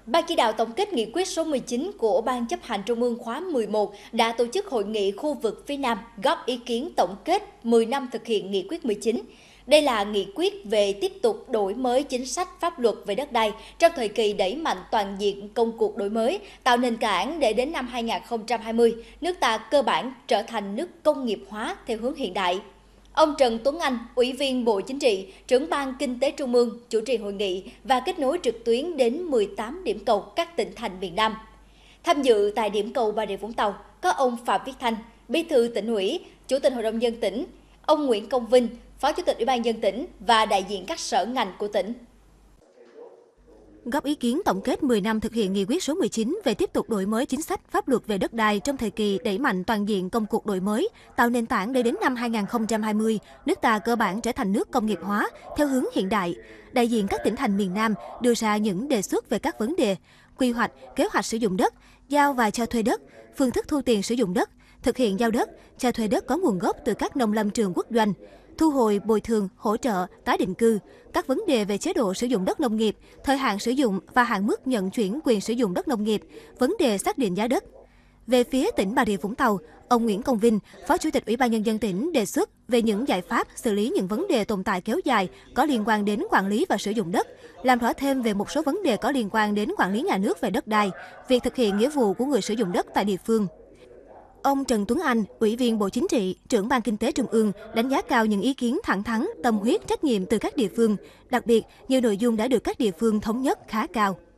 Ban chỉ đạo tổng kết nghị quyết số 19 của Ban chấp hành Trung ương khóa 11 đã tổ chức hội nghị khu vực phía Nam góp ý kiến tổng kết 10 năm thực hiện nghị quyết 19. Đây là nghị quyết về tiếp tục đổi mới chính sách pháp luật về đất đai trong thời kỳ đẩy mạnh toàn diện công cuộc đổi mới, tạo nền tảng để đến năm 2020, nước ta cơ bản trở thành nước công nghiệp hóa theo hướng hiện đại. Ông Trần Tuấn Anh, Ủy viên Bộ Chính trị, trưởng Ban Kinh tế Trung ương, chủ trì hội nghị và kết nối trực tuyến đến 18 điểm cầu các tỉnh thành miền Nam. Tham dự tại điểm cầu Bà Rịa Vũng Tàu có ông Phạm Viết Thanh, Bí thư Tỉnh ủy, Chủ tịch Hội đồng nhân dân tỉnh, ông Nguyễn Công Vinh, Phó Chủ tịch Ủy ban nhân dân tỉnh và đại diện các sở ngành của tỉnh. Góp ý kiến tổng kết 10 năm thực hiện nghị quyết số 19 về tiếp tục đổi mới chính sách pháp luật về đất đai trong thời kỳ đẩy mạnh toàn diện công cuộc đổi mới, tạo nền tảng để đến năm 2020, nước ta cơ bản trở thành nước công nghiệp hóa theo hướng hiện đại. Đại diện các tỉnh thành miền Nam đưa ra những đề xuất về các vấn đề quy hoạch, kế hoạch sử dụng đất, giao và cho thuê đất, phương thức thu tiền sử dụng đất, thực hiện giao đất, cho thuê đất có nguồn gốc từ các nông lâm trường quốc doanh, thu hồi, bồi thường, hỗ trợ, tái định cư, các vấn đề về chế độ sử dụng đất nông nghiệp, thời hạn sử dụng và hạn mức nhận chuyển quyền sử dụng đất nông nghiệp, vấn đề xác định giá đất. Về phía tỉnh Bà Rịa Vũng Tàu, ông Nguyễn Công Vinh, Phó Chủ tịch Ủy ban nhân dân tỉnh đề xuất về những giải pháp xử lý những vấn đề tồn tại kéo dài có liên quan đến quản lý và sử dụng đất, làm rõ thêm về một số vấn đề có liên quan đến quản lý nhà nước về đất đai, việc thực hiện nghĩa vụ của người sử dụng đất tại địa phương. Ông Trần Tuấn Anh, Ủy viên Bộ Chính trị, trưởng Ban Kinh tế Trung ương đánh giá cao những ý kiến thẳng thắn, tâm huyết, trách nhiệm từ các địa phương. Đặc biệt, nhiều nội dung đã được các địa phương thống nhất khá cao.